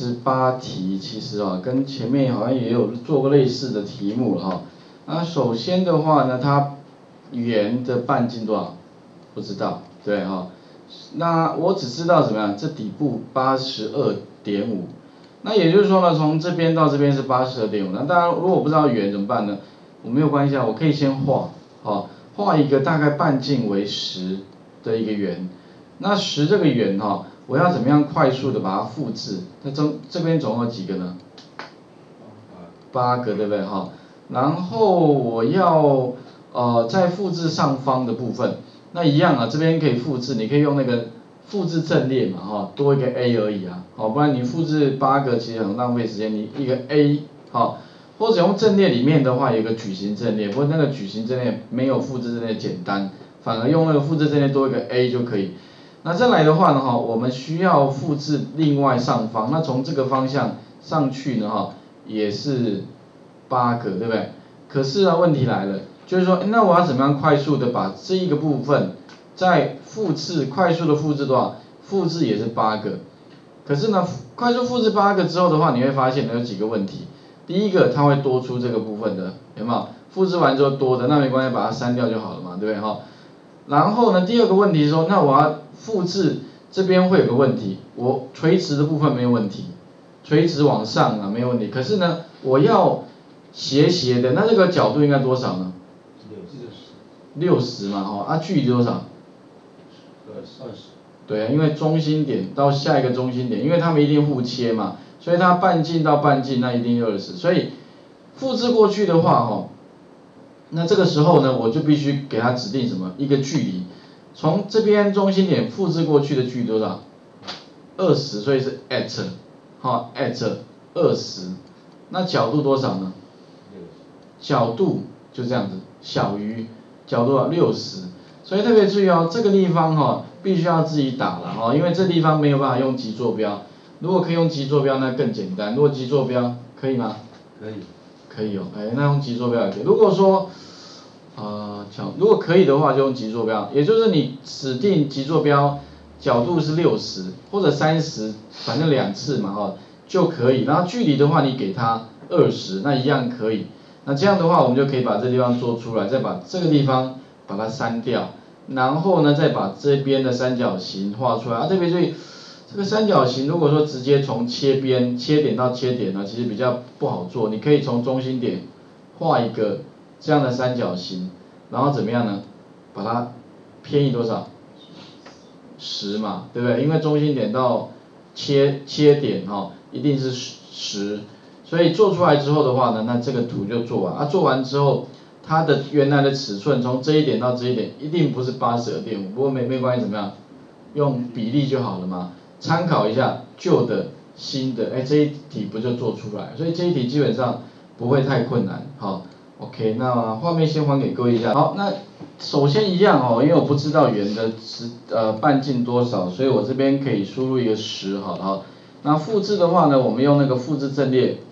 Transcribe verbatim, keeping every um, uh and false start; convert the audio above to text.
十八题其实啊，跟前面好像也有做过类似的题目了哈。那首先的话呢，它圆的半径多少？不知道，对哈。那我只知道怎么样，这底部八十二点五。那也就是说呢，从这边到这边是八十二点五。那当然，如果我不知道圆怎么办呢？我没有关系啊，我可以先画，好，画一个大概半径为十的一个圆。那十这个圆哈，我要怎么样快速的把它复制？那中这边总共有几个呢？八个，对不对哈？然后我要呃再复制上方的部分，那一样啊，这边可以复制，你可以用那个复制阵列嘛哈，多一个 a 而已啊，好，不然你复制八个其实很浪费时间，你一个 a 好，或者用阵列里面的话有个矩形阵列，不过那个矩形阵列没有复制阵列简单，反而用那个复制阵列多一个 a 就可以。那再来的话呢哈，我们需要复制另外上方，那从这个方向上去呢哈，也是八个，对不对？可是啊，问题来了，就是说，那我要怎么样快速的把这一个部分再复制，快速的复制多少？复制也是八个。可是呢，快速复制八个之后的话，你会发现有几个问题。第一个，它会多出这个部分的，有没有？复制完之后多的，那没关系，把它删掉就好了嘛，对不对哈？然后呢，第二个问题是说，那我要复制这边会有个问题，我垂直的部分没有问题，垂直往上啊没有问题。可是呢，我要斜斜的，那这个角度应该多少呢？六十嘛，哈，啊，距离多少？ 二十。 对啊，因为中心点到下一个中心点，因为它们一定互切嘛，所以它半径到半径那一定二十，所以复制过去的话，哈，那这个时候呢，我就必须给它指定什么一个距离，从这边中心点复制过去的距离多少？二十，所以是 at， 好 at 二十，那角度多少呢？角度就这样子，小于角度六十，所以特别注意哦，这个地方哈、哦、必须要自己打了哈、哦，因为这地方没有办法用极坐标，如果可以用极坐标那更简单，如果极坐标可以吗？ 可以。 可以哦，哎，那用极坐标也可以。如果说呃角，如果可以的话就用极坐标，也就是你指定极坐标角度是六十或者三十，反正两次嘛哈、哦、就可以，然后距离的话你给它二十，那一样可以。那这样的话，我们就可以把这地方做出来，再把这个地方把它删掉，然后呢，再把这边的三角形画出来。啊，特别注意，这个三角形如果说直接从切边、切点到切点呢，其实比较不好做。你可以从中心点画一个这样的三角形，然后怎么样呢？把它偏移多少？十嘛，对不对？因为中心点到切切点哈、哦，一定是十。所以做出来之后的话呢，那这个图就做完啊。做完之后，它的原来的尺寸从这一点到这一点，一定不是八十二点五，不过没没关系，怎么样？用比例就好了嘛。参考一下旧的、新的，哎，这一题不就做出来？所以这一题基本上不会太困难。好 ，OK， 那画面先还给各位一下。好，那首先一样哦，因为我不知道圆的直呃半径多少，所以我这边可以输入一个十，好了哈。那复制的话呢，我们用那个复制阵列。